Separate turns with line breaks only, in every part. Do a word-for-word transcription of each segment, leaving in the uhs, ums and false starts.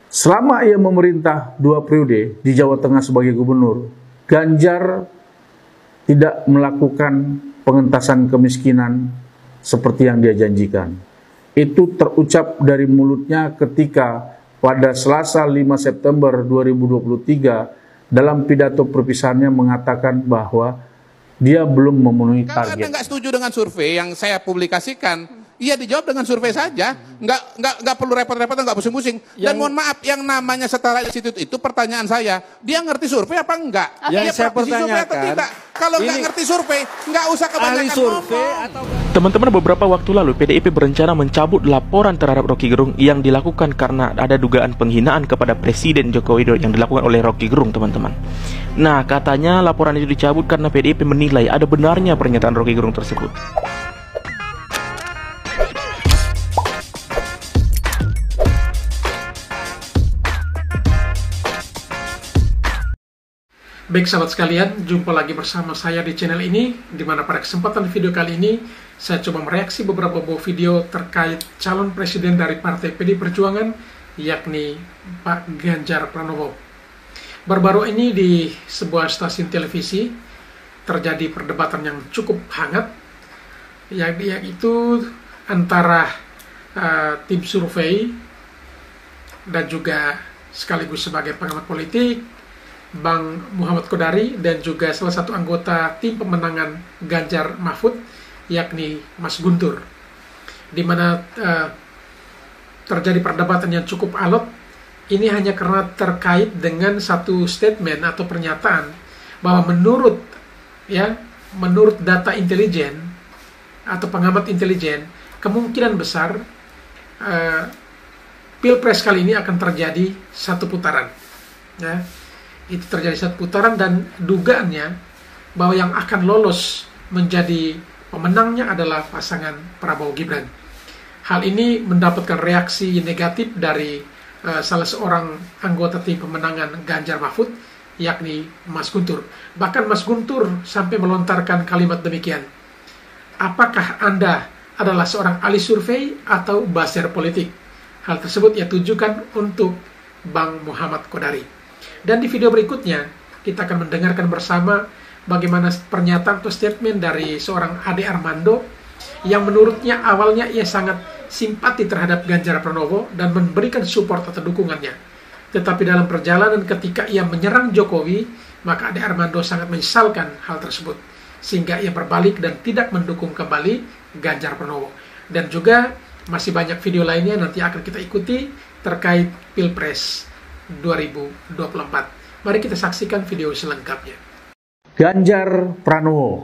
Selama ia memerintah dua periode di Jawa Tengah sebagai gubernur, Ganjar tidak melakukan pengentasan kemiskinan seperti yang dia janjikan. Itu terucap dari mulutnya ketika pada Selasa lima September dua ribu dua puluh tiga dalam pidato perpisahannya mengatakan bahwa dia belum memenuhi target.
Kalau Anda nggak setuju dengan survei yang saya publikasikan, iya dijawab dengan survei saja, nggak nggak nggak perlu repot-repot, nggak pusing-pusing. Dan mohon maaf, yang namanya Setara Institute itu pertanyaan saya, dia ngerti survei apa enggak?
Yang
dia
saya pertanyakan,
atau tidak? Kalau nggak ngerti survei, nggak usah kebanyakan
survei
ngomong.
atau...
Teman-teman, beberapa waktu lalu P D I P berencana mencabut laporan terhadap Rocky Gerung yang dilakukan karena ada dugaan penghinaan kepada Presiden Joko Widodo yang dilakukan oleh Rocky Gerung, teman-teman. Nah, katanya laporan itu dicabut karena P D I P menilai ada benarnya pernyataan Rocky Gerung tersebut.
Baik sahabat sekalian, jumpa lagi bersama saya di channel ini, di mana pada kesempatan video kali ini saya coba mereaksi beberapa buah video terkait calon presiden dari Partai P D I Perjuangan, yakni Pak Ganjar Pranowo. Baru-baru ini di sebuah stasiun televisi terjadi perdebatan yang cukup hangat, yaitu antara uh, tim survei dan juga sekaligus sebagai pengamat politik Bang Muhammad Kodari dan juga salah satu anggota tim pemenangan Ganjar Mahfud, yakni Mas Guntur, di mana uh, terjadi perdebatan yang cukup alot. Ini hanya karena terkait dengan satu statement atau pernyataan bahwa menurut ya menurut data intelijen atau pengamat intelijen, kemungkinan besar uh, Pilpres kali ini akan terjadi satu putaran, ya. Itu terjadi satu putaran, dan dugaannya bahwa yang akan lolos menjadi pemenangnya adalah pasangan Prabowo Gibran. Hal ini mendapatkan reaksi negatif dari uh, salah seorang anggota tim pemenangan Ganjar Mahfud, yakni Mas Guntur. Bahkan Mas Guntur sampai melontarkan kalimat demikian, apakah Anda adalah seorang ahli survei atau buzzer politik? Hal tersebut ia tujukan untuk Bang Muhammad Kodari. Dan di video berikutnya kita akan mendengarkan bersama bagaimana pernyataan atau statement dari seorang Ade Armando yang menurutnya awalnya ia sangat simpati terhadap Ganjar Pranowo dan memberikan support atau dukungannya. Tetapi dalam perjalanan ketika ia menyerang Jokowi, maka Ade Armando sangat menyesalkan hal tersebut, sehingga ia berbalik dan tidak mendukung kembali Ganjar Pranowo. Dan juga masih banyak video lainnya nanti akan kita ikuti terkait Pilpres dua ribu dua puluh empat. Mari kita saksikan video selengkapnya.
Ganjar Pranowo,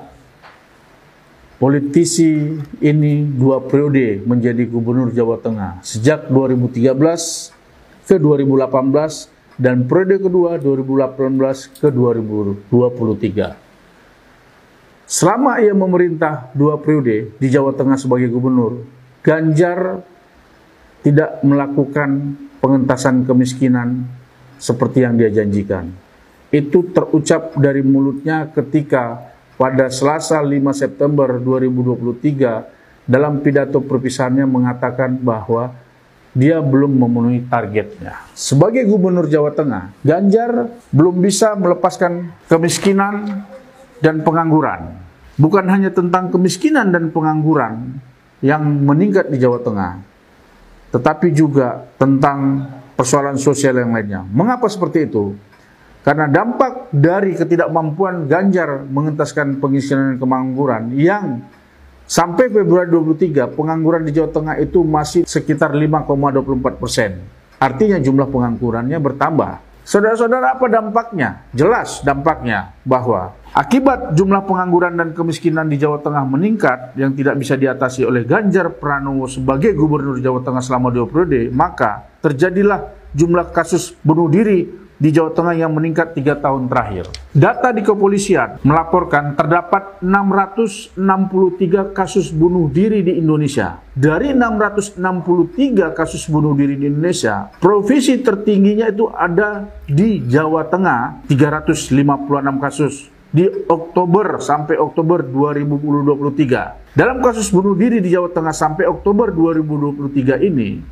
politisi ini dua periode menjadi gubernur Jawa Tengah sejak dua ribu tiga belas ke dua ribu delapan belas dan periode kedua dua ribu delapan belas ke dua ribu dua puluh tiga. Selama ia memerintah dua periode di Jawa Tengah sebagai gubernur, Ganjar tidak melakukan pengentasan kemiskinan seperti yang dia janjikan. Itu terucap dari mulutnya ketika pada Selasa lima September dua ribu dua puluh tiga dalam pidato perpisahannya mengatakan bahwa dia belum memenuhi targetnya. Sebagai gubernur Jawa Tengah, Ganjar belum bisa melepaskan kemiskinan dan pengangguran. Bukan hanya tentang kemiskinan dan pengangguran yang meningkat di Jawa Tengah, tetapi juga tentang persoalan sosial yang lainnya. Mengapa seperti itu? Karena dampak dari ketidakmampuan Ganjar mengentaskan kemiskinan dan pengangguran yang sampai Februari dua ribu dua puluh tiga pengangguran di Jawa Tengah itu masih sekitar lima koma dua puluh empat persen. Artinya jumlah penganggurannya bertambah. Saudara-saudara, apa dampaknya? Jelas dampaknya bahwa akibat jumlah pengangguran dan kemiskinan di Jawa Tengah meningkat yang tidak bisa diatasi oleh Ganjar Pranowo sebagai gubernur Jawa Tengah selama dua periode, maka terjadilah jumlah kasus bunuh diri di Jawa Tengah yang meningkat tiga tahun terakhir. Data di kepolisian melaporkan terdapat enam ratus enam puluh tiga kasus bunuh diri di Indonesia. Dari enam ratus enam puluh tiga kasus bunuh diri di Indonesia, provinsi tertingginya itu ada di Jawa Tengah, tiga ratus lima puluh enam kasus di Oktober sampai Oktober dua ribu dua puluh tiga. Dalam kasus bunuh diri di Jawa Tengah sampai Oktober dua ribu dua puluh tiga ini,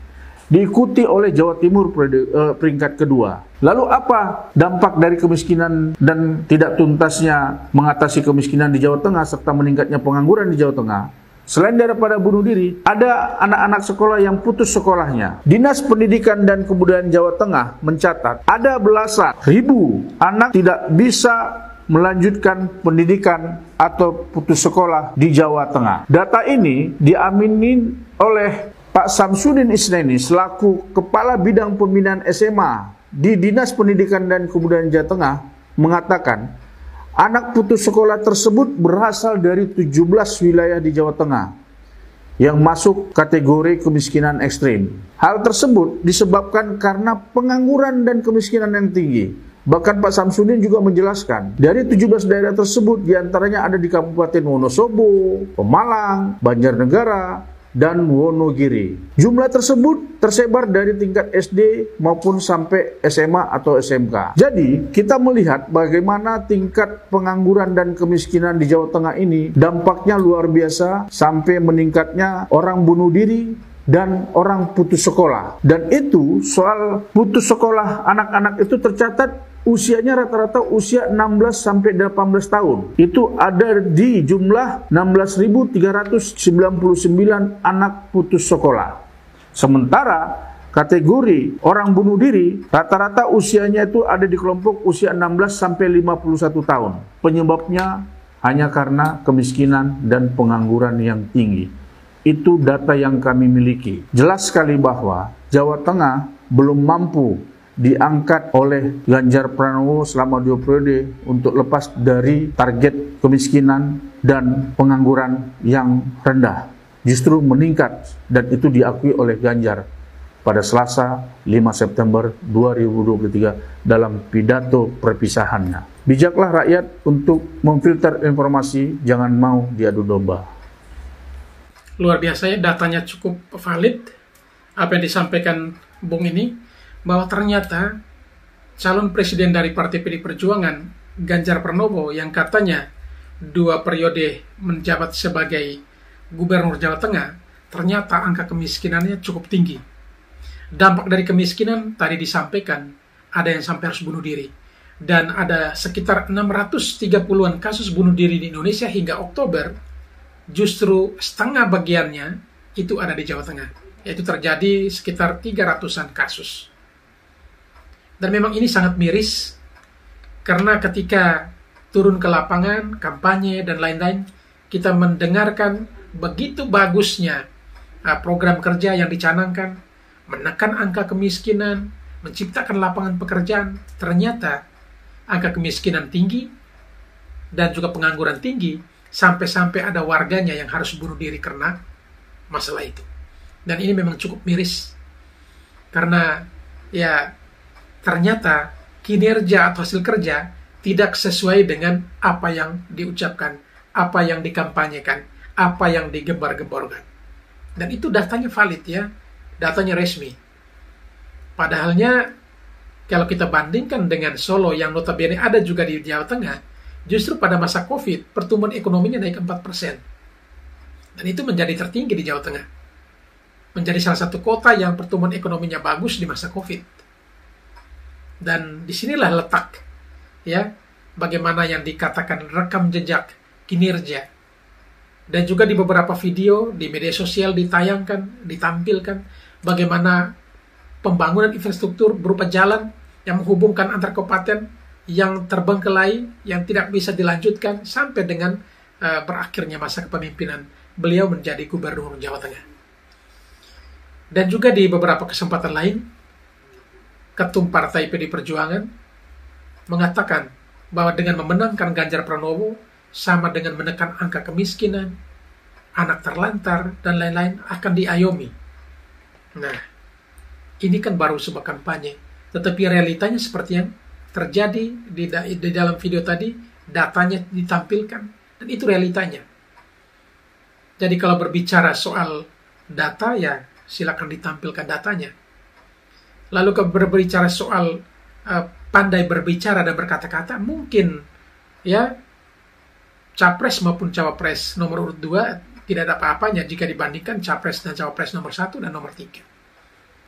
diikuti oleh Jawa Timur peringkat kedua. Lalu apa dampak dari kemiskinan dan tidak tuntasnya mengatasi kemiskinan di Jawa Tengah serta meningkatnya pengangguran di Jawa Tengah? Selain daripada bunuh diri, ada anak-anak sekolah yang putus sekolahnya. Dinas Pendidikan dan Kebudayaan Jawa Tengah mencatat ada belasan ribu anak tidak bisa melanjutkan pendidikan atau putus sekolah di Jawa Tengah. Data ini diaminin oleh Pak Samsudin Isneni selaku Kepala Bidang Pembinaan S M A di Dinas Pendidikan dan Kebudayaan Jawa Tengah mengatakan anak putus sekolah tersebut berasal dari tujuh belas wilayah di Jawa Tengah yang masuk kategori kemiskinan ekstrim. Hal tersebut disebabkan karena pengangguran dan kemiskinan yang tinggi. Bahkan Pak Samsudin juga menjelaskan, dari tujuh belas daerah tersebut diantaranya ada di Kabupaten Wonosobo, Pemalang, Banjarnegara, dan Wonogiri. Jumlah tersebut tersebar dari tingkat S D maupun sampai S M A atau S M K. Jadi, kita melihat bagaimana tingkat pengangguran dan kemiskinan di Jawa Tengah ini dampaknya luar biasa sampai meningkatnya orang bunuh diri dan orang putus sekolah. Dan itu soal putus sekolah anak-anak itu tercatat usianya rata-rata usia enam belas sampai delapan belas tahun. Itu ada di jumlah enam belas ribu tiga ratus sembilan puluh sembilan anak putus sekolah. Sementara kategori orang bunuh diri rata-rata usianya itu ada di kelompok usia enam belas sampai lima puluh satu tahun. Penyebabnya hanya karena kemiskinan dan pengangguran yang tinggi. Itu data yang kami miliki. Jelas sekali bahwa Jawa Tengah belum mampu diangkat oleh Ganjar Pranowo selama dua periode untuk lepas dari target kemiskinan dan pengangguran yang rendah. Justru meningkat dan itu diakui oleh Ganjar pada Selasa lima September dua ribu dua puluh tiga dalam pidato perpisahannya. Bijaklah rakyat untuk memfilter informasi, jangan mau diadu domba.
Luar biasa ya, datanya cukup valid apa yang disampaikan Bung ini, bahwa ternyata calon presiden dari Partai P D I Perjuangan, Ganjar Pranowo, yang katanya dua periode menjabat sebagai Gubernur Jawa Tengah, ternyata angka kemiskinannya cukup tinggi. Dampak dari kemiskinan tadi disampaikan, ada yang sampai harus bunuh diri. Dan ada sekitar enam ratus tiga puluhan kasus bunuh diri di Indonesia hingga Oktober, justru setengah bagiannya itu ada di Jawa Tengah. Yaitu terjadi sekitar tiga ratusan kasus. Dan memang ini sangat miris, karena ketika turun ke lapangan, kampanye, dan lain-lain, kita mendengarkan begitu bagusnya program kerja yang dicanangkan, menekan angka kemiskinan, menciptakan lapangan pekerjaan. Ternyata angka kemiskinan tinggi, dan juga pengangguran tinggi, sampai-sampai ada warganya yang harus bunuh diri karena masalah itu. Dan ini memang cukup miris, karena ya ternyata kinerja atau hasil kerja tidak sesuai dengan apa yang diucapkan, apa yang dikampanyekan, apa yang digembar-gemborkan. Dan itu datanya valid ya, datanya resmi. Padahalnya kalau kita bandingkan dengan Solo yang notabene ada juga di Jawa Tengah, justru pada masa COVID pertumbuhan ekonominya naik empat persen. Dan itu menjadi tertinggi di Jawa Tengah. Menjadi salah satu kota yang pertumbuhan ekonominya bagus di masa COVID. Dan disinilah letak ya bagaimana yang dikatakan rekam jejak kinerja. Dan juga di beberapa video di media sosial ditayangkan, ditampilkan bagaimana pembangunan infrastruktur berupa jalan yang menghubungkan antar kabupaten yang terbengkelai, yang tidak bisa dilanjutkan sampai dengan uh, berakhirnya masa kepemimpinan beliau menjadi Gubernur Jawa Tengah. Dan juga di beberapa kesempatan lain, Ketum Partai P D I Perjuangan mengatakan bahwa dengan memenangkan Ganjar Pranowo sama dengan menekan angka kemiskinan, anak terlantar, dan lain-lain akan diayomi. Nah, ini kan baru sebuah kampanye, tetapi realitanya seperti yang terjadi di, di dalam video tadi, datanya ditampilkan, dan itu realitanya. Jadi kalau berbicara soal data, ya silakan ditampilkan datanya. Lalu kalau berbicara soal uh, pandai berbicara dan berkata-kata, mungkin ya Capres maupun Cawapres nomor urut dua tidak ada apa-apanya jika dibandingkan Capres dan Cawapres nomor satu dan nomor tiga.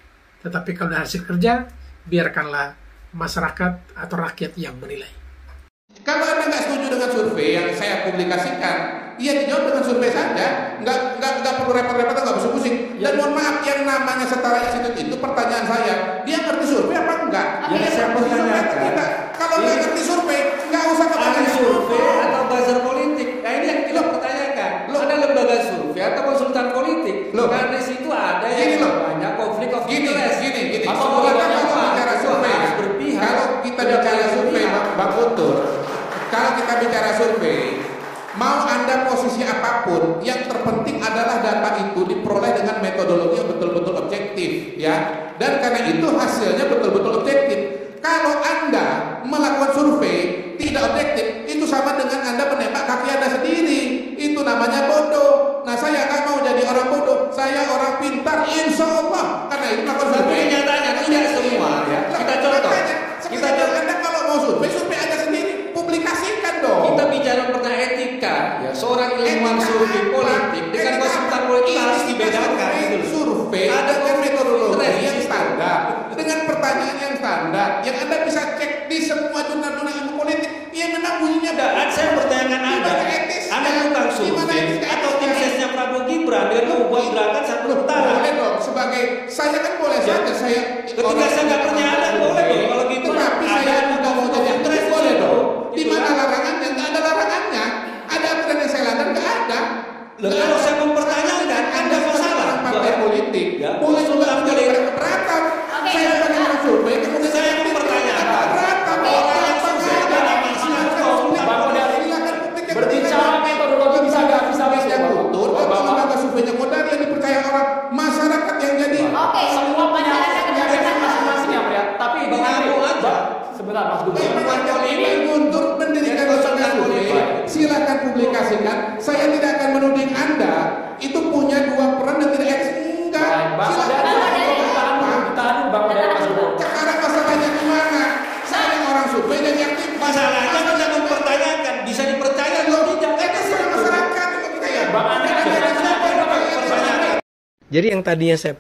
Tetapi kalau dari hasil kerja, biarkanlah masyarakat atau rakyat yang menilai.
Kalau Anda nggak setuju dengan survei yang saya publikasikan, ya dijawab dengan survei saja, nggak nggak nggak perlu repot-repot, nggak pusing-pusing. Dan mohon maaf, yang namanya Setara Institute itu pertanyaan saya, dia ngerti survei apa enggak?
Ya,
Dia
saya
ngerti survei atau
pertanyakan.
tidak? Kalau nggak ngerti survei, nggak usah
Ada
kebanyakan
survei atau buzzer politik. Nah ini yang kita pertanyakan.
Loh.
Ada lembaga survei atau konsultan politik.
Loh.
Karena di situ ada
Gini
yang
loh.
banyak konflik of
Gini,
interest.
gini, gini.
Apa
Sebenarnya
hubungannya
kalau
apa?
bicara
Itu
survei,
harus berpihak.
kalau kita
Tidak
bicara
boleh
survei,
berpihak.
Bang Bang Guntur, kalau kita bicara survei, mau Anda posisi apapun, yang terpenting adalah data itu diperoleh dengan metodologi yang betul-betul objektif, ya. Dan karena itu hasilnya betul-betul objektif. Kalau Anda melakukan survei tidak objektif, itu sama dengan Anda menembak kaki Anda sendiri. Itu namanya bodoh. Nah, saya nggak mau jadi orang bodoh. Saya orang pintar, insya Allah. Karena itu melakukan
Tapi
survei.
kenyataannya tidak semua ya. Kita contoh.
Kita
Kita contoh.
Anda kalau mau survei, survei Anda sendiri, publikasikan dong.
Kita bicara tentang etika, ya seorang ilmuwan
Etika
survei
apa?
politik dengan
Etika
konsultan
apa?
politik
Ini
harus
kita
dibedakan.
survei,
gitu loh.
survei
Ada
dengan
konflik
metodologi
interest
yang
di situ.
standar, dengan pertanyaan yang standar, yang Anda bisa cek di semua jurnal-jurnal ilmu politik. Yang memang bunyinya
Ada, saya bertanyakan Anda,
Gimana etisnya?
Anda tukang
Gimana
survei
etika
atau tim
etisnya?
sesnya Prabowo Gibran dengan membuat gerakan satu
Loh,
utara?
boleh dong, sebagai saya kan boleh
Ya.
saja saya
Ketika saya nggak percaya, boleh dong. Kalau gitu,
tetapi
ada
saya juga mau jadi aktif,
interest
boleh
itu.
dong. Di
Itu
mana
kan.
larangannya? Nggak ada larangannya. Ada aturan yang saya langgar, nggak ada.
Loh, kalau saya mempertanyakan, Anda
sebagai
masalah.
orang partai
Bahwa-
politik
Ya,
boleh juga
konsultan
menjadi
politik.
keberatan.
Oke.
Saya sebagai orang survei kemudian
Saya
aktif,
mempertanyakan.
keberatan.
Orang yang survei
Silakan,
dalam
silakan,
masalah.
silakan,
Bang Kodari,
silakan publik yang
berbicara
berbicara.
metodologi bisa nggak bisa bisa
yang
Bang?
kultur atau
Bapak-
lembaga surveinya Kodari yang dipercaya orang masyarakat yang jadi
Oke,
Semua punya keyakinan masing-masing ya, Pria. Tapi
Bang Abu aja.
Bang, sebentar Mas Guntur.
Memang ini Guntur mendirikan lembaga survei, silakan publikasikan. Saya tidak akan menuding Anda itu punya dua peran dan tidak eksis. Enggak.
Baik, Bang
Silakan.
Kodari,
Bang Kodari.
ditahan dulu, ditahan dulu, Bang Kodari, Mas Guntur.
Sekarang masalahnya di mana? Saya orang survei dan yang aktif.
Masalahnya kita mempertanyakan, bisa dipercaya atau tidak?
Eh, terserah masyarakat itu kita ya.
Bang Andi,
Ada
bisa
yang siapa yang
Pertanyaan.
Jadi yang tadinya saya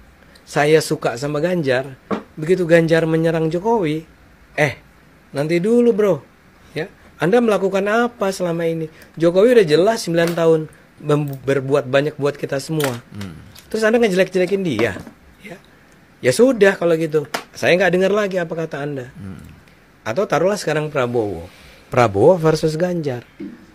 saya suka sama Ganjar, begitu Ganjar menyerang Jokowi, eh nanti dulu bro, ya Anda melakukan apa selama ini? Jokowi udah jelas sembilan tahun mem- berbuat banyak buat kita semua. Terus Anda ngejelek-jelekin dia, ya? Ya sudah kalau gitu, saya nggak dengar lagi apa kata Anda. Atau taruhlah sekarang Prabowo, Prabowo versus Ganjar.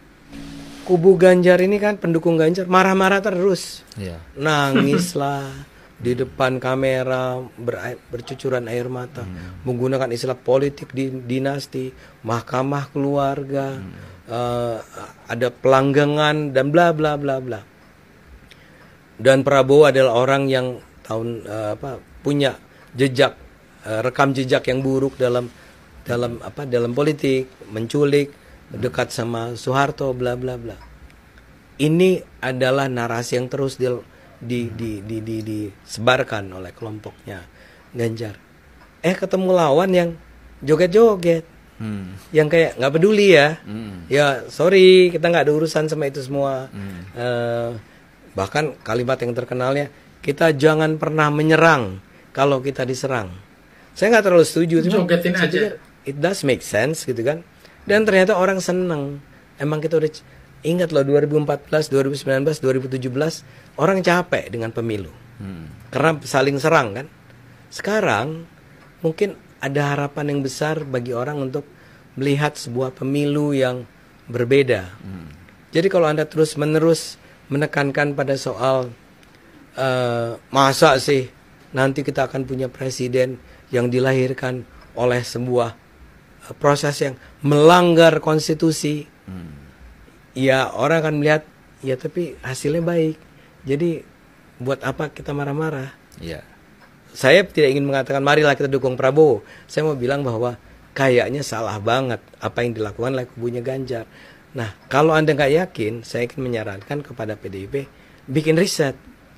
Kubu Ganjar ini kan pendukung Ganjar marah-marah terus, nangislah di depan kamera, ber- bercucuran air mata, menggunakan istilah politik di dinasti, mahkamah keluarga, eh, ada pelanggangan dan bla bla bla bla. Dan Prabowo adalah orang yang tahun eh, apa punya jejak eh, rekam jejak yang buruk dalam dalam apa dalam politik, menculik, dekat sama Soeharto, bla bla bla. Ini adalah narasi yang terus di, di, di, di, di, disebarkan oleh kelompoknya Ganjar. Eh ketemu lawan yang joget-joget, yang kayak nggak peduli ya, ya sorry kita nggak ada urusan sama itu semua. Eh, bahkan kalimat yang terkenalnya, kita jangan pernah menyerang kalau kita diserang. Saya nggak terlalu setuju, cuma
Jogetin
saya
aja.
pikir it does make sense gitu kan. Dan ternyata orang seneng. Emang kita udah c- ingat loh dua ribu empat belas, dua ribu sembilan belas, dua ribu tujuh belas orang capek dengan pemilu. Karena saling serang kan. Sekarang mungkin ada harapan yang besar bagi orang untuk melihat sebuah pemilu yang berbeda. Jadi kalau Anda terus-menerus menekankan pada soal eh, masa sih nanti kita akan punya presiden yang dilahirkan oleh sebuah eh, proses yang melanggar konstitusi, ya orang akan melihat ya tapi hasilnya baik. Jadi buat apa kita marah-marah?
Iya.
Saya tidak ingin mengatakan marilah kita dukung Prabowo. Saya mau bilang bahwa kayaknya salah banget apa yang dilakukan oleh kubunya Ganjar. Nah, kalau Anda nggak yakin, saya ingin menyarankan kepada P D I P bikin riset.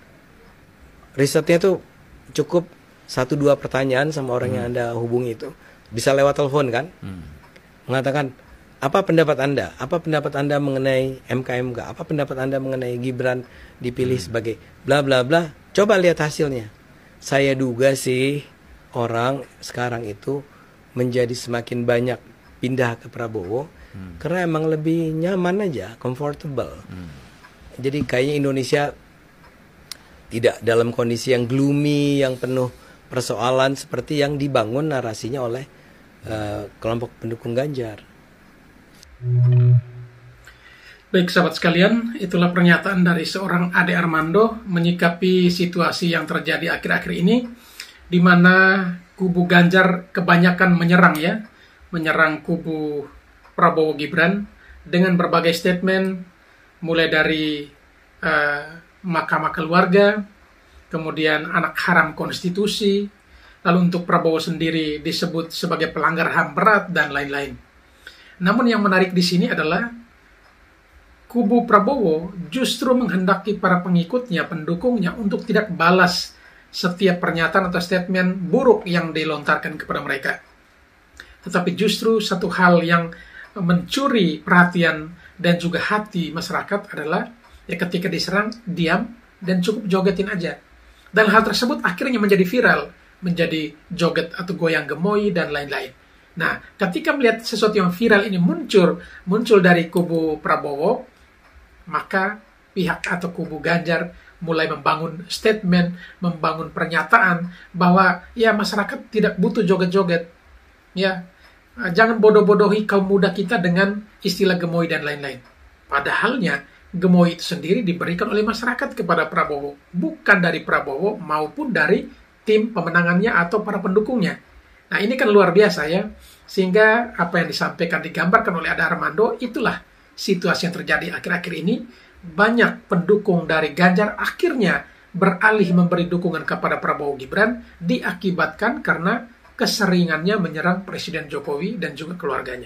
Risetnya tuh cukup satu dua pertanyaan sama orang yang Anda hubungi itu. Bisa lewat telepon kan? Mengatakan, apa pendapat Anda? Apa pendapat Anda mengenai M K M K? Apa pendapat Anda mengenai Gibran dipilih sebagai bla bla bla? Coba lihat hasilnya. saya duga sih orang sekarang itu menjadi semakin banyak pindah ke Prabowo hmm. karena emang lebih nyaman aja, comfortable. Hmm. Jadi kayaknya Indonesia tidak dalam kondisi yang gloomy, yang penuh persoalan seperti yang dibangun narasinya oleh uh, kelompok pendukung Ganjar.
Baik sahabat sekalian, itulah pernyataan dari seorang Ade Armando menyikapi situasi yang terjadi akhir-akhir ini, di mana kubu Ganjar kebanyakan menyerang ya, menyerang kubu Prabowo Gibran dengan berbagai statement, mulai dari uh, Mahkamah Keluarga, kemudian anak haram konstitusi, lalu untuk Prabowo sendiri disebut sebagai pelanggar H A M berat dan lain-lain. Namun yang menarik di sini adalah kubu Prabowo justru menghendaki para pengikutnya, pendukungnya untuk tidak balas setiap pernyataan atau statement buruk yang dilontarkan kepada mereka. Tetapi justru satu hal yang mencuri perhatian dan juga hati masyarakat adalah ya ketika diserang, diam, dan cukup jogetin aja. Dan hal tersebut akhirnya menjadi viral, menjadi joget atau goyang gemoy dan lain-lain. Nah, ketika melihat sesuatu yang viral ini muncul, muncul dari kubu Prabowo, maka pihak atau kubu Ganjar mulai membangun statement, membangun pernyataan bahwa ya masyarakat tidak butuh joget-joget. Ya, jangan bodoh-bodohi kaum muda kita dengan istilah gemoy dan lain-lain. Padahalnya gemoy itu sendiri diberikan oleh masyarakat kepada Prabowo, bukan dari Prabowo maupun dari tim pemenangannya atau para pendukungnya. Nah, ini kan luar biasa ya. Sehingga apa yang disampaikan, digambarkan oleh Ade Armando, itulah situasi yang terjadi akhir-akhir ini. Banyak pendukung dari Ganjar akhirnya beralih memberi dukungan kepada Prabowo Gibran, diakibatkan karena keseringannya menyerang Presiden Jokowi dan juga keluarganya.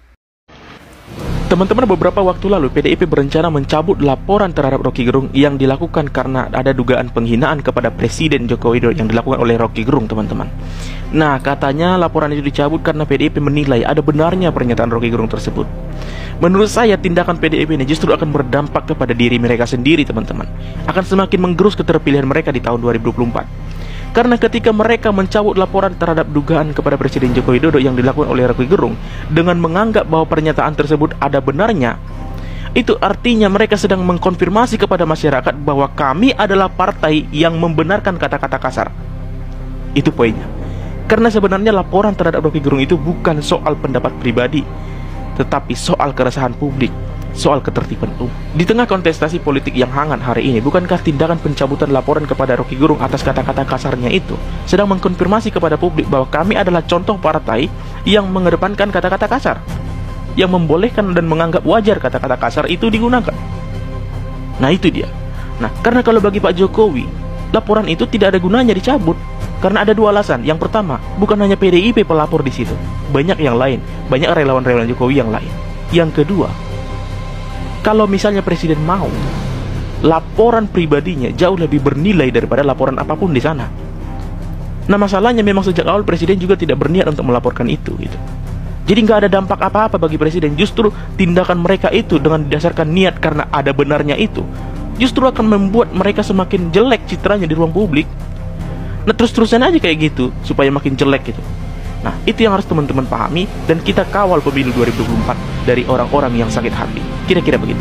Teman-teman, beberapa waktu lalu P D I P berencana mencabut laporan terhadap Rocky Gerung yang dilakukan karena ada dugaan penghinaan kepada Presiden Joko Widodo yang dilakukan oleh Rocky Gerung, teman-teman. Nah, katanya laporan itu dicabut karena P D I P menilai ada benarnya pernyataan Rocky Gerung tersebut. Menurut saya, tindakan P D I P ini justru akan berdampak kepada diri mereka sendiri, teman-teman. Akan semakin menggerus keterpilihan mereka di tahun dua ribu dua puluh empat. Karena ketika mereka mencabut laporan terhadap dugaan kepada Presiden Joko Widodo yang dilakukan oleh Rocky Gerung dengan menganggap bahwa pernyataan tersebut ada benarnya, itu artinya mereka sedang mengkonfirmasi kepada masyarakat bahwa kami adalah partai yang membenarkan kata-kata kasar. Itu poinnya. Karena sebenarnya laporan terhadap Rocky Gerung itu bukan soal pendapat pribadi, tetapi soal keresahan publik, soal ketertiban umum. Di tengah kontestasi politik yang hangat hari ini, bukankah tindakan pencabutan laporan kepada Rocky Gerung atas kata-kata kasarnya itu sedang mengkonfirmasi kepada publik bahwa kami adalah contoh partai yang mengedepankan kata-kata kasar, yang membolehkan dan menganggap wajar kata-kata kasar itu digunakan. Nah, itu dia. Nah, karena kalau bagi Pak Jokowi, laporan itu tidak ada gunanya dicabut. Karena ada dua alasan. Yang pertama, bukan hanya P D I P pelapor di situ, banyak yang lain, banyak relawan-relawan Jokowi yang lain. Yang kedua, kalau misalnya Presiden mau, laporan pribadinya jauh lebih bernilai daripada laporan apapun di sana. Nah, masalahnya memang sejak awal Presiden juga tidak berniat untuk melaporkan itu, gitu. Jadi nggak ada dampak apa-apa bagi Presiden. Justru tindakan mereka itu dengan didasarkan niat karena ada benarnya itu, justru akan membuat mereka semakin jelek citranya di ruang publik. Nah, terus-terusan aja kayak gitu supaya makin jelek gitu. Nah, itu yang harus teman-teman pahami, dan kita kawal pemilu dua ribu dua puluh empat dari orang-orang yang sakit hati. Kira-kira begitu.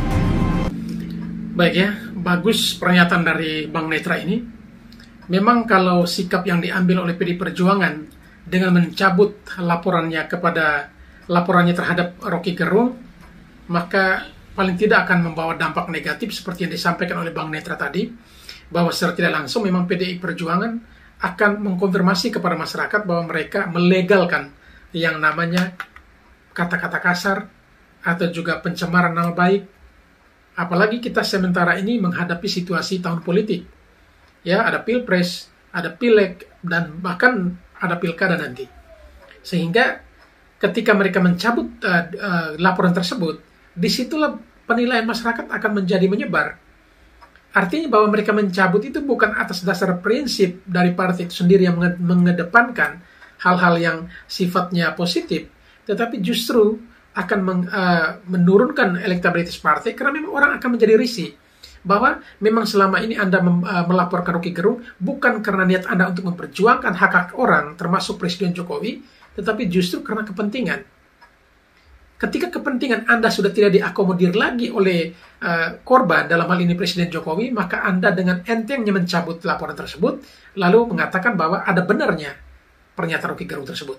Baik ya, bagus pernyataan dari Bang Netra ini. Memang kalau sikap yang diambil oleh P D I Perjuangan dengan mencabut laporannya kepada laporannya terhadap Rocky Gerung, maka paling tidak akan membawa dampak negatif seperti yang disampaikan oleh Bang Netra tadi, bahwa secara tidak langsung memang P D I Perjuangan akan mengkonfirmasi kepada masyarakat bahwa mereka melegalkan yang namanya kata-kata kasar atau juga pencemaran nama baik. Apalagi kita sementara ini menghadapi situasi tahun politik. Ya, ada pilpres, ada pileg, dan bahkan ada pilkada nanti. Sehingga ketika mereka mencabut uh, uh, laporan tersebut, disitulah penilaian masyarakat akan menjadi menyebar. Artinya bahwa mereka mencabut itu bukan atas dasar prinsip dari partai itu sendiri yang mengedepankan hal-hal yang sifatnya positif, tetapi justru akan meng, uh, menurunkan elektabilitas partai karena memang orang akan menjadi risih bahwa memang selama ini Anda mem, uh, melaporkan Rocky Gerung bukan karena niat Anda untuk memperjuangkan hak-hak orang, termasuk Presiden Jokowi, tetapi justru karena kepentingan. Ketika kepentingan Anda sudah tidak diakomodir lagi oleh uh, korban, dalam hal ini Presiden Jokowi, maka Anda dengan entengnya mencabut laporan tersebut, lalu mengatakan bahwa ada benarnya pernyataan Rocky Gerung tersebut.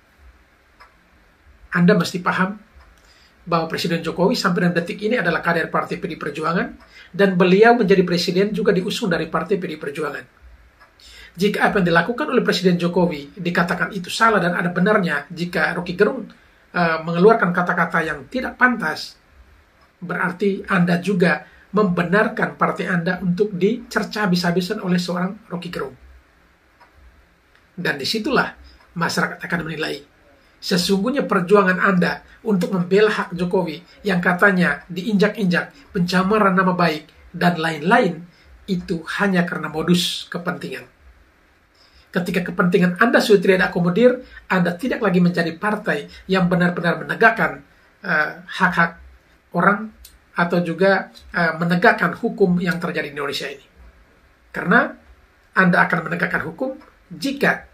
Anda mesti paham bahwa Presiden Jokowi sampai dengan detik ini adalah kader Partai P D I Perjuangan, dan beliau menjadi presiden juga diusung dari Partai P D I Perjuangan. Jika apa yang dilakukan oleh Presiden Jokowi dikatakan itu salah dan ada benarnya, jika Rocky Gerung uh, mengeluarkan kata-kata yang tidak pantas, berarti Anda juga membenarkan partai Anda untuk dicerca habis-habisan oleh seorang Rocky Gerung. Dan disitulah masyarakat akan menilai sesungguhnya perjuangan Anda untuk membela hak Jokowi yang katanya diinjak-injak, pencemaran nama baik, dan lain-lain, itu hanya karena modus kepentingan. Ketika kepentingan Anda sudah tidak diakomodir, Anda tidak lagi menjadi partai yang benar-benar menegakkan uh, hak-hak orang atau juga uh, menegakkan hukum yang terjadi di Indonesia ini. Karena Anda akan menegakkan hukum jika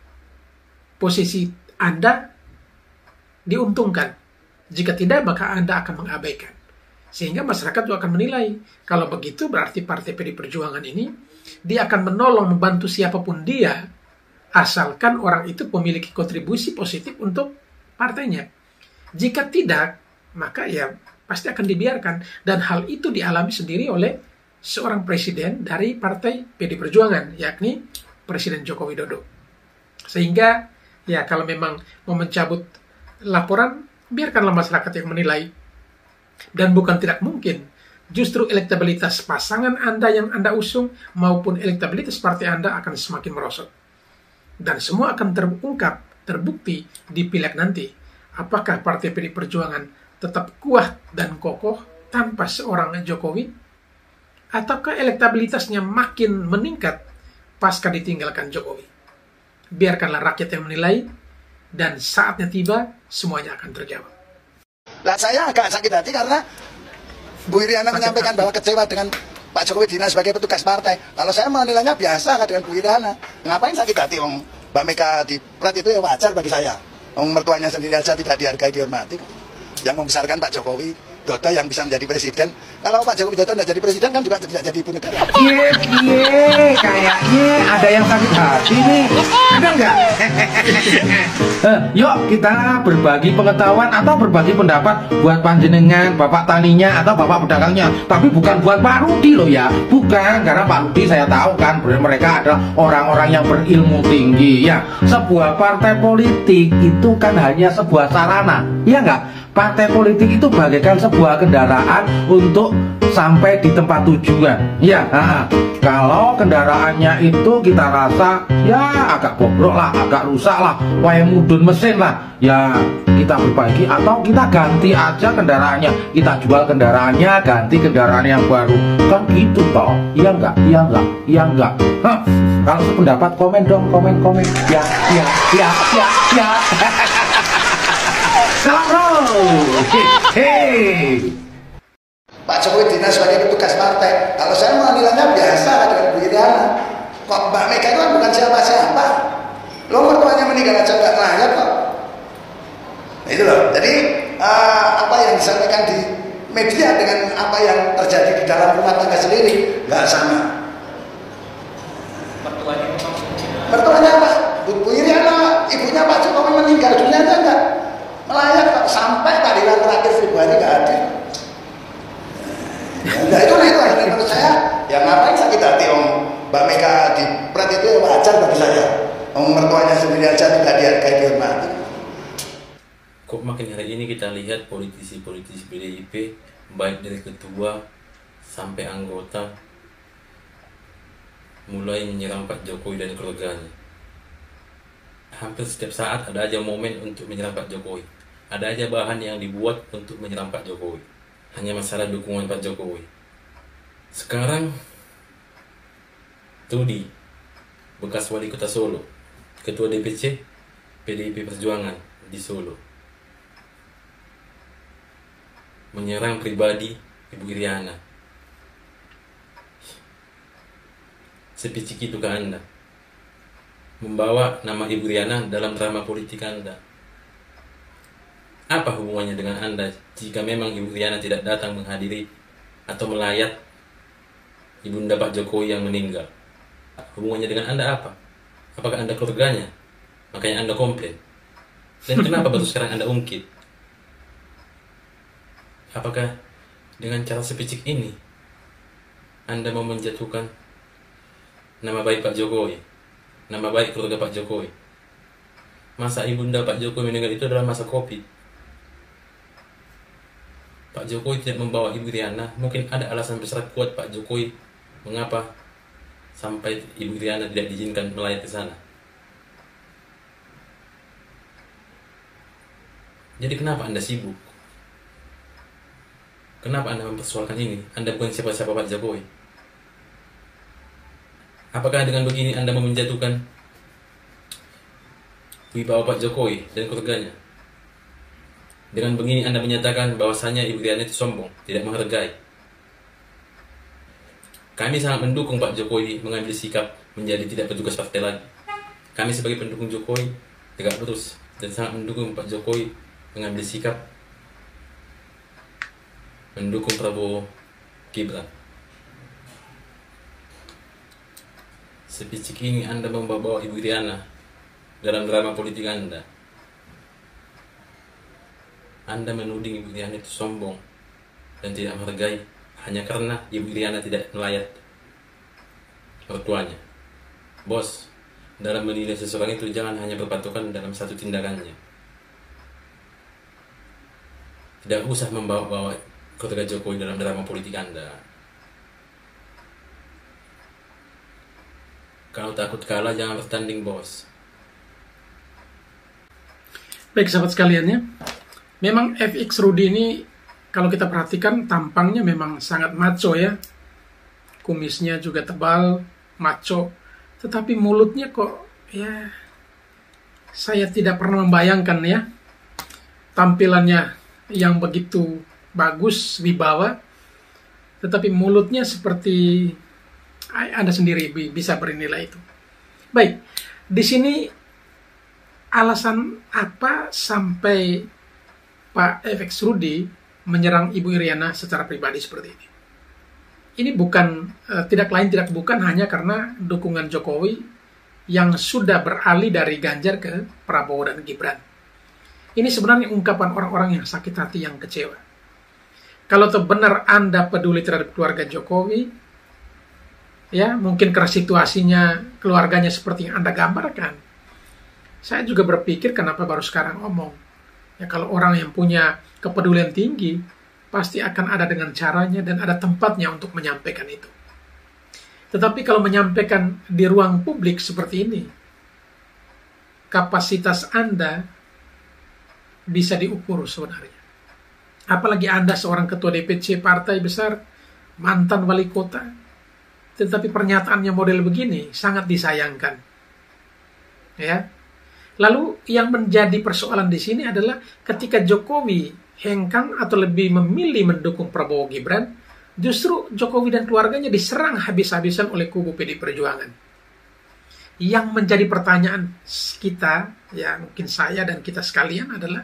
posisi Anda diuntungkan. Jika tidak, maka Anda akan mengabaikan. Sehingga masyarakat juga akan menilai. Kalau begitu, berarti Partai P D I Perjuangan ini, dia akan menolong, membantu siapapun dia, asalkan orang itu memiliki kontribusi positif untuk partainya. Jika tidak, maka ya pasti akan dibiarkan. Dan hal itu dialami sendiri oleh seorang presiden dari Partai P D I Perjuangan, yakni Presiden Joko Widodo. Sehingga, ya kalau memang mau mencabut laporan, biarkanlah masyarakat yang menilai. Dan bukan tidak mungkin, justru elektabilitas pasangan Anda yang Anda usung maupun elektabilitas partai Anda akan semakin merosot. Dan semua akan terungkap, terbukti di pileg nanti. Apakah Partai P D I Perjuangan tetap kuat dan kokoh tanpa seorang Jokowi? Ataukah elektabilitasnya makin meningkat pasca ditinggalkan Jokowi? Biarkanlah rakyat yang menilai, dan saatnya tiba, semuanya akan terjawab.
Lah saya agak sakit hati karena Bu Iriana menyampaikan bahwa kecewa dengan Pak Jokowi Dina sebagai petugas partai. Kalau saya menilainya biasa dengan Bu Iriana. Ngapain sakit hati? Om Mbak Mega di Prat itu ya wajar bagi saya. Om mertuanya sendiri aja tidak dihargai, dihormati. Yang membesarkan Pak Jokowi Dodo yang bisa menjadi presiden. Kalau Pak Jokowi Dodo tidak jadi presiden kan juga tidak jadi ibu negara.
Iya, iya, kayaknya ada yang sakit hati nih. Ada nggak? eh, yuk kita berbagi pengetahuan atau berbagi pendapat buat panjenengan, bapak taninya atau bapak pedagangnya. Tapi bukan buat Pak Rudi loh ya. Bukan, karena Pak Rudi saya tahu kan mereka adalah orang-orang yang berilmu tinggi. Ya, sebuah partai politik itu kan hanya sebuah sarana, iya nggak? Partai politik itu bagaikan sebuah kendaraan untuk sampai di tempat tujuan. Ya, nah, kalau kendaraannya itu kita rasa ya agak bobrok lah, agak rusak lah, waya mudun mesin lah, ya kita perbaiki atau kita ganti aja kendaraannya, kita jual kendaraannya, ganti kendaraan yang baru, kan gitu toh? Iya enggak? Iya enggak? Iya enggak? Hah, kalau sependapat komen dong, komen komen. Ya, ya, ya, ya, ya. Salam bro. Hei.
Pak Jokowi Dina sebagai petugas partai. Kalau saya menilainya biasa dengan Bu Iriana. Kok Mbak Mega itu kan bukan siapa-siapa. Lo mertuanya meninggal aja nggak layak kok. Nah, itu loh. Jadi uh, apa yang disampaikan di media dengan apa yang terjadi di dalam rumah tangga sendiri nggak sama.
Mertuanya
Mertuanya Pak Bu, Bu Iriana, ibunya Pak Jokowi meninggal dunia aja nggak melayat kok, sampai panggilan terakhir Februari nggak hadir. Nah itu itu menurut saya, ya ngapain sakit hati Om Mbak Mega di Prat itu wajar bagi saya. Om mertuanya sendiri aja tidak dihargai, dihormati.
Kok makin hari ini kita lihat politisi-politisi P D I P, baik dari ketua sampai anggota, mulai menyerang Pak Jokowi dan keluarganya. Hampir setiap saat ada aja momen untuk menyerang Pak Jokowi. Ada aja bahan yang dibuat untuk menyerang Pak Jokowi. Hanya masalah dukungan Pak Jokowi. Sekarang Tudi, bekas wali kota Solo, ketua D P C P D I P Perjuangan di Solo, menyerang pribadi Ibu Iriana. sepicik itu ke Anda? Membawa nama Ibu Riana dalam drama politik Anda. Apa hubungannya dengan Anda jika memang Ibu Riana tidak datang menghadiri atau melayat Ibunda Pak Jokowi yang meninggal? Hubungannya dengan Anda apa? Apakah Anda keluarganya? Makanya Anda komplain. Dan kenapa baru sekarang Anda ungkit? Apakah dengan cara sepicik ini Anda mau menjatuhkan nama baik Pak Jokowi, nama baik keluarga Pak Jokowi? Masa Ibunda Pak Jokowi meninggal itu adalah masa Covid. Pak Jokowi tidak membawa Ibu Riana. Mungkin ada alasan besar kuat Pak Jokowi mengapa sampai Ibu Riana tidak diizinkan melayat ke sana. Jadi kenapa Anda sibuk? Kenapa Anda mempersoalkan ini? Anda bukan siapa-siapa Pak Jokowi. Apakah dengan begini Anda mau menjatuhkan wibawa Pak Jokowi dan keluarganya? Dengan begini Anda menyatakan bahwasanya Ibu Riana itu sombong, tidak menghargai. Kami sangat mendukung Pak Jokowi mengambil sikap menjadi tidak petugas partai lagi. Kami sebagai pendukung Jokowi tegak lurus dan sangat mendukung Pak Jokowi mengambil sikap mendukung Prabowo Gibran. Sepicik ini Anda membawa Ibu Riana dalam drama politik Anda. Anda menuding Ibu Riana itu sombong dan tidak menghargai hanya karena Ibu Riana tidak melayat mertuanya. Bos, dalam menilai seseorang itu jangan hanya berpatokan dalam satu tindakannya. Tidak usah membawa-bawa keluarga Jokowi dalam drama politik Anda. Kalau takut kalah jangan bertanding, bos.
Baik sahabat sekalian ya, memang F X Rudy ini kalau kita perhatikan tampangnya memang sangat maco ya. Kumisnya juga tebal, maco. Tetapi mulutnya kok ya, saya tidak pernah membayangkan ya tampilannya yang begitu bagus, wibawa, tetapi mulutnya seperti Anda sendiri bisa bernilai itu. Baik, di sini alasan apa sampai Pak F X Rudy menyerang Ibu Iriana secara pribadi seperti ini? Ini bukan, eh, tidak lain tidak bukan hanya karena dukungan Jokowi yang sudah beralih dari Ganjar ke Prabowo dan Gibran. Ini sebenarnya ungkapan orang-orang yang sakit hati, yang kecewa. Kalau benar Anda peduli terhadap keluarga Jokowi, ya mungkin karena situasinya keluarganya seperti yang Anda gambarkan, saya juga berpikir kenapa baru sekarang ngomong. Ya kalau orang yang punya kepedulian tinggi, pasti akan ada dengan caranya dan ada tempatnya untuk menyampaikan itu. Tetapi kalau menyampaikan di ruang publik seperti ini, kapasitas Anda bisa diukur sebenarnya. Apalagi Anda seorang ketua D P C partai besar, mantan wali kota, tetapi pernyataannya model begini sangat disayangkan. Ya. Lalu yang menjadi persoalan di sini adalah ketika Jokowi hengkang atau lebih memilih mendukung Prabowo Gibran, justru Jokowi dan keluarganya diserang habis-habisan oleh kubu P D I Perjuangan. Yang menjadi pertanyaan kita, ya mungkin saya dan kita sekalian adalah,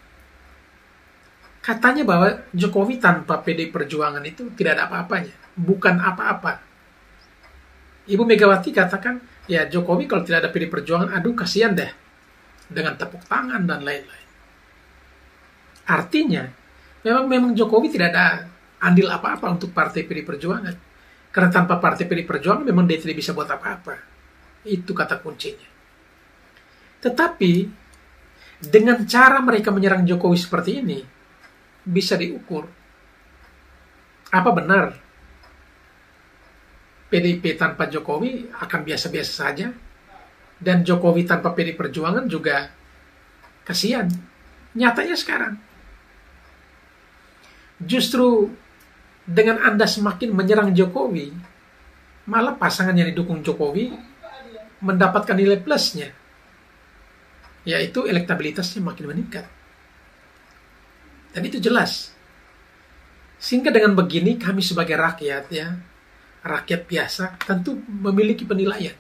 katanya bahwa Jokowi tanpa P D I Perjuangan itu tidak ada apa-apanya, bukan apa-apa. Ibu Megawati katakan, ya Jokowi kalau tidak ada P D I Perjuangan, aduh kasihan deh, dengan tepuk tangan dan lain-lain. Artinya, memang memang Jokowi tidak ada andil apa-apa untuk partai P D I Perjuangan. Karena tanpa partai P D I Perjuangan memang dia tidak bisa buat apa-apa. Itu kata kuncinya. Tetapi, dengan cara mereka menyerang Jokowi seperti ini, bisa diukur. Apa benar P D I P tanpa Jokowi akan biasa-biasa saja? Dan Jokowi tanpa P D I Perjuangan juga kasihan. Nyatanya sekarang, justru dengan Anda semakin menyerang Jokowi, malah pasangan yang didukung Jokowi mendapatkan nilai plusnya, yaitu elektabilitasnya makin meningkat. Dan itu jelas. Sehingga dengan begini kami sebagai rakyat ya rakyat biasa tentu memiliki penilaian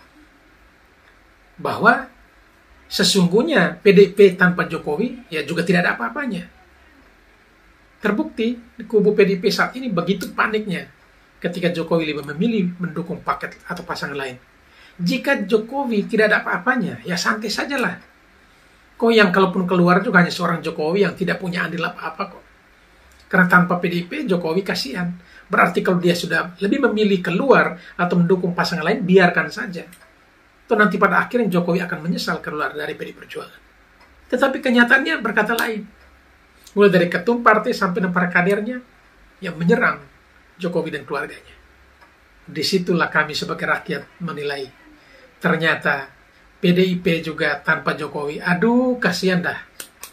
bahwa sesungguhnya P D I P tanpa Jokowi ya juga tidak ada apa-apanya. Terbukti di kubu P D I P saat ini begitu paniknya ketika Jokowi lebih memilih mendukung paket atau pasangan lain. Jika Jokowi tidak ada apa-apanya, ya santai sajalah. Kok yang kalaupun keluar juga hanya seorang Jokowi yang tidak punya andil apa-apa kok. Karena tanpa P D I P, Jokowi kasihan. Berarti kalau dia sudah lebih memilih keluar atau mendukung pasangan lain, biarkan saja. Atau nanti pada akhirnya Jokowi akan menyesal keluar dari P D I Perjuangan. Tetapi kenyataannya berkata lain. Mulai dari ketum partai sampai para kadernya yang menyerang Jokowi dan keluarganya. Disitulah kami sebagai rakyat menilai. Ternyata P D I P juga tanpa Jokowi. Aduh, kasihan dah.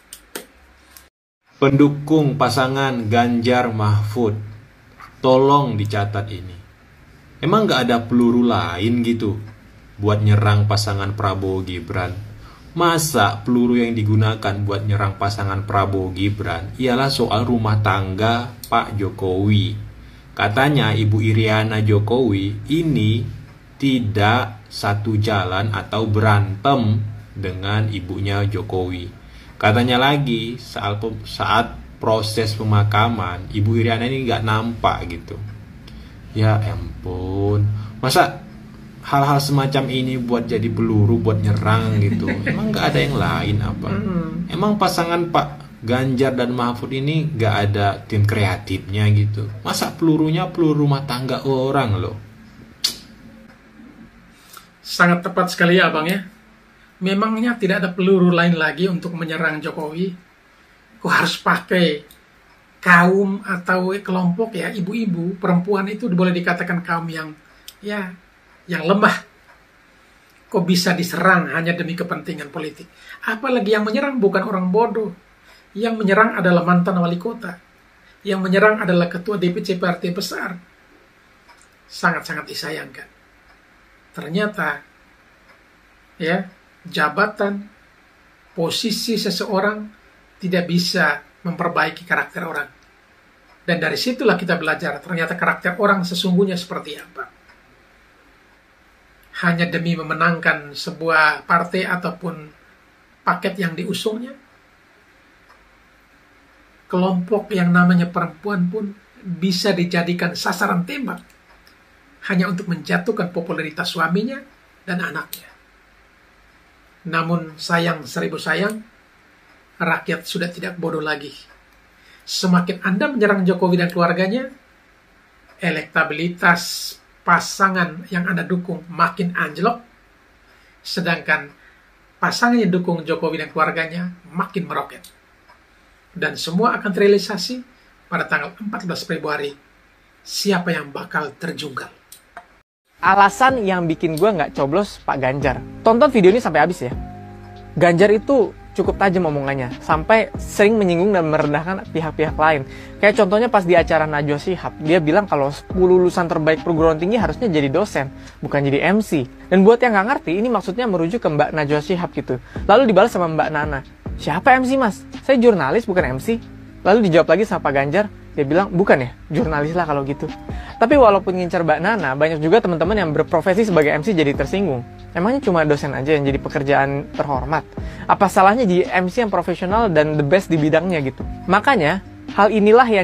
Pendukung pasangan Ganjar Mahfud, tolong dicatat ini. Emang gak ada peluru lain gitu buat nyerang pasangan Prabowo Gibran? Masa peluru yang digunakan buat nyerang pasangan Prabowo Gibran ialah soal rumah tangga Pak Jokowi. Katanya Ibu Iriana Jokowi ini tidak satu jalan atau berantem dengan ibunya Jokowi. Katanya lagi saat, saat proses pemakaman Ibu Iriana ini nggak nampak gitu. Ya ampun, masa hal-hal semacam ini buat jadi peluru buat nyerang gitu? Emang nggak ada yang lain apa? Emang pasangan Pak Ganjar dan Mahfud ini nggak ada tim kreatifnya gitu? Masa pelurunya peluru rumah tangga orang loh?
Sangat tepat sekali ya Bang ya. Memangnya tidak ada peluru lain lagi untuk menyerang Jokowi? Kok harus pakai kaum atau kelompok ya, ibu-ibu, perempuan itu boleh dikatakan kaum yang ya yang lemah. Kok bisa diserang hanya demi kepentingan politik? Apalagi yang menyerang bukan orang bodoh. Yang menyerang adalah mantan wali kota. Yang menyerang adalah ketua D P C partai besar. Sangat-sangat disayangkan. Ternyata ya, jabatan, posisi seseorang tidak bisa memperbaiki karakter orang. Dan dari situlah kita belajar ternyata karakter orang sesungguhnya seperti apa. Hanya demi memenangkan sebuah partai ataupun paket yang diusungnya, kelompok yang namanya perempuan pun bisa dijadikan sasaran tembak hanya untuk menjatuhkan popularitas suaminya dan anaknya. Namun sayang seribu sayang, rakyat sudah tidak bodoh lagi. Semakin Anda menyerang Jokowi dan keluarganya, elektabilitas pasangan yang Anda dukung makin anjlok, sedangkan pasangan yang dukung Jokowi dan keluarganya makin meroket. Dan semua akan terrealisasi pada tanggal empat belas Februari, siapa yang bakal terjungkal.
Alasan yang bikin gue nggak coblos Pak Ganjar. Tonton video ini sampai habis ya. Ganjar itu cukup tajam omongannya, sampai sering menyinggung dan merendahkan pihak-pihak lain. Kayak contohnya pas di acara Najwa Shihab, dia bilang kalau sepuluh lulusan terbaik perguruan tinggi harusnya jadi dosen, bukan jadi M C. Dan buat yang nggak ngerti, ini maksudnya merujuk ke Mbak Najwa Shihab gitu. Lalu dibalas sama Mbak Nana, siapa M C mas? Saya jurnalis bukan M C. Lalu dijawab lagi sama Pak Ganjar, dia bilang, bukan ya, jurnalis lah kalau gitu. Tapi walaupun ngincar Mbak Nana, banyak juga teman-teman yang berprofesi sebagai M C jadi tersinggung. Emangnya cuma dosen aja yang jadi pekerjaan terhormat? Apa salahnya jadi M C yang profesional dan the best di bidangnya gitu? Makanya, hal inilah yang...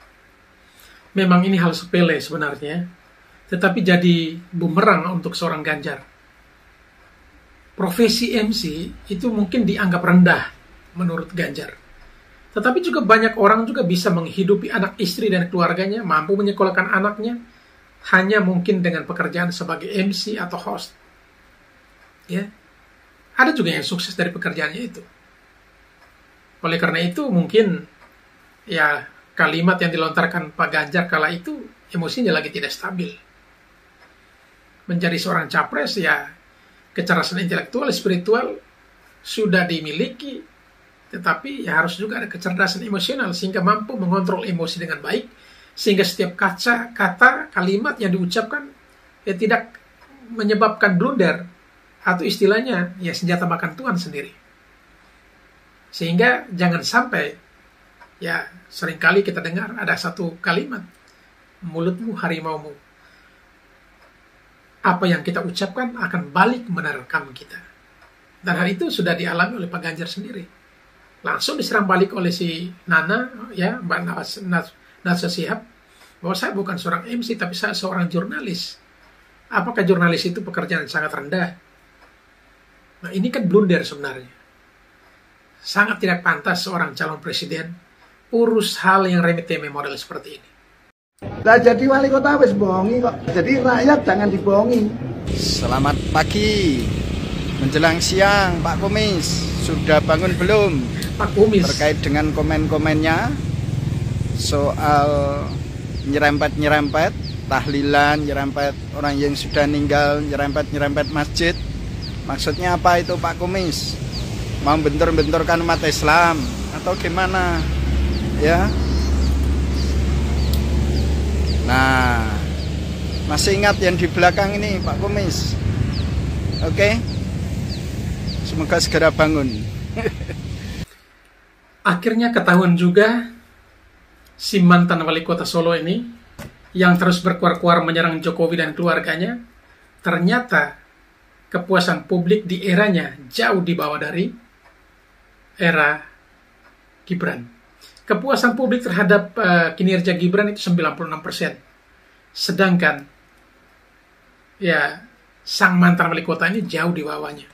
Memang ini hal sepele sebenarnya, tetapi jadi bumerang untuk seorang Ganjar. Profesi M C itu mungkin dianggap rendah menurut Ganjar. Tetapi juga banyak orang juga bisa menghidupi anak istri dan keluarganya, mampu menyekolahkan anaknya, hanya mungkin dengan pekerjaan sebagai M C atau host. Ya, ada juga yang sukses dari pekerjaannya itu. Oleh karena itu mungkin ya kalimat yang dilontarkan Pak Ganjar kala itu emosinya lagi tidak stabil. Menjadi seorang capres ya kecerdasan intelektual, spiritual sudah dimiliki. Tetapi ya harus juga ada kecerdasan emosional sehingga mampu mengontrol emosi dengan baik, sehingga setiap kaca, kata, kalimat yang diucapkan ya tidak menyebabkan blunder atau istilahnya ya senjata makan Tuhan sendiri. Sehingga jangan sampai ya seringkali kita dengar ada satu kalimat, mulutmu harimaumu. apa yang kita ucapkan akan balik menerkam kita. Dan hal itu sudah dialami oleh Pak Ganjar sendiri. Langsung diserang balik oleh si Nana, ya, Mbak Najwa Shihab, bahwa saya bukan seorang M C, tapi saya seorang jurnalis. Apakah jurnalis itu pekerjaan yang sangat rendah? Nah, ini kan blunder sebenarnya. Sangat tidak pantas seorang calon presiden urus hal yang remeh-temeh model seperti ini.
Lah jadi wali kota wis bohongi kok. Jadi rakyat jangan dibohongi. Selamat pagi. Menjelang siang, Pak Kumis. Sudah bangun belum?
Pak Kumis.
Terkait dengan komen-komennya soal nyerempet-nyerempet, tahlilan, nyerempet orang yang sudah meninggal, nyerempet-nyerempet masjid. Maksudnya apa itu Pak Kumis? Mau bentur-benturkan umat Islam atau gimana? Ya. Nah, masih ingat yang di belakang ini Pak Kumis? Oke. Semoga segera bangun.
Akhirnya ketahuan juga si mantan wali kota Solo ini yang terus berkuar-kuar menyerang Jokowi dan keluarganya, ternyata kepuasan publik di eranya jauh di bawah dari era Gibran. Kepuasan publik terhadap uh, kinerja Gibran itu sembilan puluh enam persen. Sedangkan ya sang mantan wali kota ini jauh di bawahnya.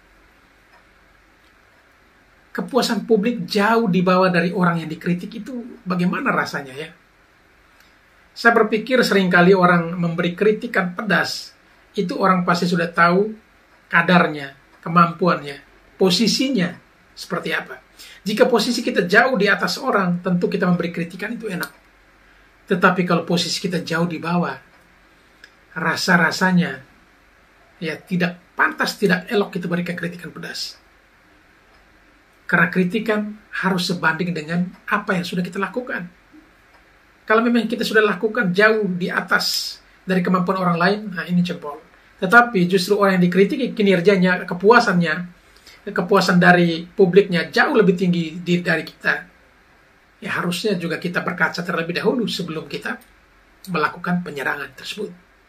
Kepuasan publik jauh di bawah dari orang yang dikritik itu bagaimana rasanya ya? Saya berpikir seringkali orang memberi kritikan pedas, itu orang pasti sudah tahu kadarnya, kemampuannya, posisinya seperti apa. Jika posisi kita jauh di atas orang, tentu kita memberi kritikan itu enak. Tetapi kalau posisi kita jauh di bawah, rasa-rasanya ya tidak pantas, tidak elok kita berikan kritikan pedas. Karena kritikan harus sebanding dengan apa yang sudah kita lakukan. Kalau memang kita sudah lakukan jauh di atas dari kemampuan orang lain, nah ini jempol. Tetapi justru orang yang dikritik kinerjanya, kepuasannya, kepuasan dari publiknya jauh lebih tinggi di, dari kita. Ya harusnya juga kita berkaca terlebih dahulu sebelum kita melakukan penyerangan tersebut.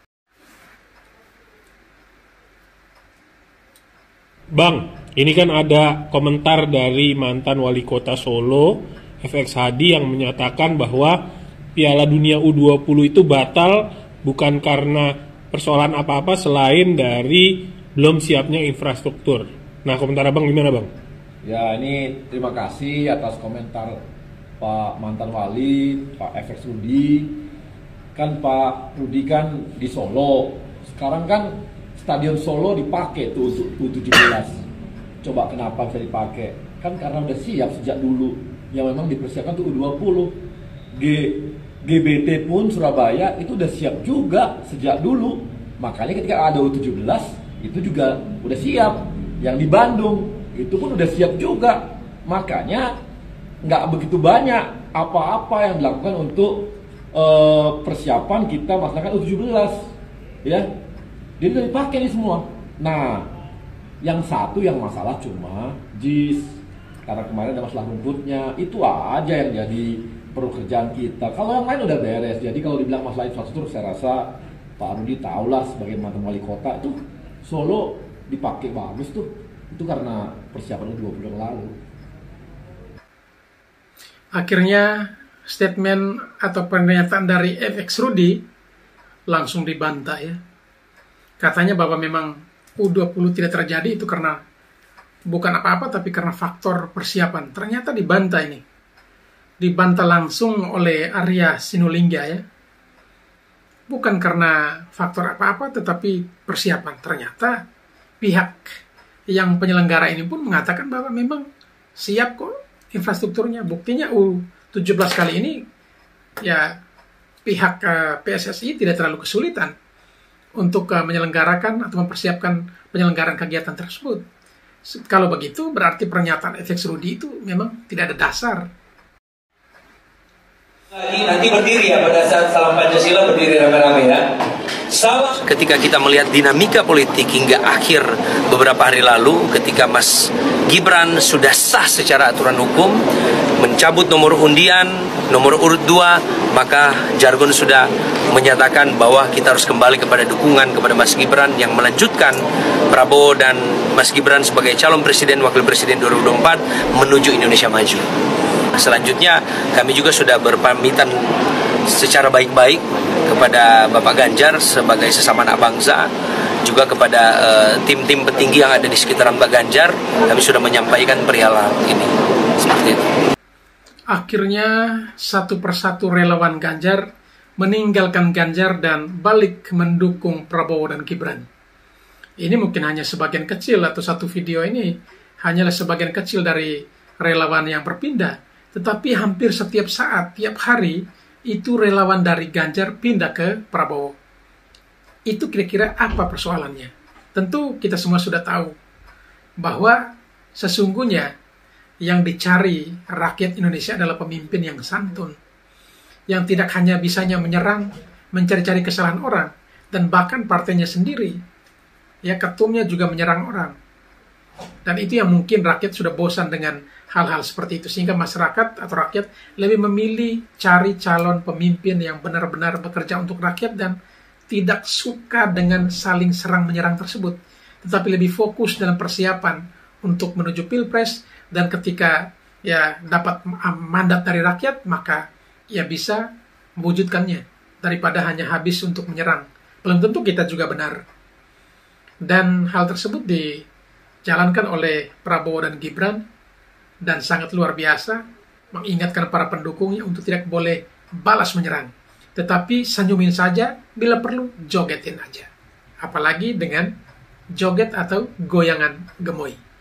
Bang, ini kan ada komentar dari mantan wali kota Solo, F X Hadi, yang menyatakan bahwa Piala Dunia U dua puluh itu batal bukan karena persoalan apa-apa selain dari belum siapnya infrastruktur. Nah, komentar Abang gimana, Bang?
Ya, ini terima kasih atas komentar Pak mantan wali, Pak F X Rudi. Kan Pak Rudi kan di Solo. Sekarang kan Stadion Solo dipakai tuh untuk U tujuh belas. Coba kenapa bisa dipakai? Kan karena udah siap sejak dulu. Yang memang dipersiapkan tuh U dua puluh. G G B T pun Surabaya itu udah siap juga sejak dulu. Makanya ketika ada U tujuh belas itu juga udah siap. Yang di Bandung itu pun udah siap juga. Makanya nggak begitu banyak apa-apa yang dilakukan untuk uh, persiapan kita melaksanakan U tujuh belas. Ya. Jadi udah dipakai nih semua. Nah, yang satu yang masalah cuma J I S. Karena kemarin ada masalah rumputnya. Itu aja yang jadi pekerjaan kita. Kalau yang lain udah beres. Jadi kalau dibilang masalah infrastruktur, saya rasa Pak Rudi tahulah sebagai mantan wali kota itu Solo dipakai bagus tuh. Itu karena persiapan dua bulan lalu.
Akhirnya statement atau pernyataan dari F X Rudi langsung dibantah ya. Katanya bahwa memang U dua puluh tidak terjadi itu karena bukan apa-apa tapi karena faktor persiapan. Ternyata dibantah ini. Dibantah langsung oleh Arya Sinulinga ya. Bukan karena faktor apa-apa tetapi persiapan. Ternyata pihak yang penyelenggara ini pun mengatakan bahwa memang siap kok infrastrukturnya. Buktinya U tujuh belas kali ini ya pihak uh, P S S I tidak terlalu kesulitan untuk uh, menyelenggarakan atau mempersiapkan penyelenggaraan kegiatan tersebut. Kalau begitu berarti pernyataan F X Rudi itu memang tidak ada dasar.
Nanti berdiri ya pada saat salam Pancasila, berdiri rame-rame ya. Salam.
Ketika kita melihat dinamika politik hingga akhir beberapa hari lalu ketika Mas Gibran sudah sah secara aturan hukum, mencabut nomor undian, nomor urut dua, maka jargon sudah menyatakan bahwa kita harus kembali kepada dukungan kepada Mas Gibran yang melanjutkan Prabowo dan Mas Gibran sebagai calon presiden, wakil presiden dua ribu dua puluh empat menuju Indonesia maju. Selanjutnya kami juga sudah berpamitan secara baik-baik kepada Bapak Ganjar sebagai sesama anak bangsa, juga kepada uh, tim-tim petinggi yang ada di sekitaran Pak Ganjar. Kami sudah menyampaikan perihal ini. Seperti itu.
Akhirnya satu persatu relawan Ganjar meninggalkan Ganjar dan balik mendukung Prabowo dan Gibran. Ini mungkin hanya sebagian kecil, atau satu video ini hanyalah sebagian kecil dari relawan yang berpindah. Tetapi hampir setiap saat, tiap hari, itu relawan dari Ganjar pindah ke Prabowo. Itu kira-kira apa persoalannya? Tentu kita semua sudah tahu bahwa sesungguhnya yang dicari rakyat Indonesia adalah pemimpin yang santun, yang tidak hanya bisanya menyerang, mencari-cari kesalahan orang, dan bahkan partainya sendiri, ya ketumnya juga menyerang orang. Dan itu yang mungkin rakyat sudah bosan dengan hal-hal seperti itu, sehingga masyarakat atau rakyat lebih memilih cari calon pemimpin yang benar-benar bekerja untuk rakyat dan tidak suka dengan saling serang menyerang tersebut, tetapi lebih fokus dalam persiapan untuk menuju Pilpres, dan ketika ya dapat mandat dari rakyat, maka ya bisa mewujudkannya daripada hanya habis untuk menyerang. Belum tentu kita juga benar. Dan hal tersebut dijalankan oleh Prabowo dan Gibran, dan sangat luar biasa mengingatkan para pendukungnya untuk tidak boleh balas menyerang, tetapi senyumin saja, bila perlu jogetin aja. Apalagi dengan joget atau goyangan gemoy.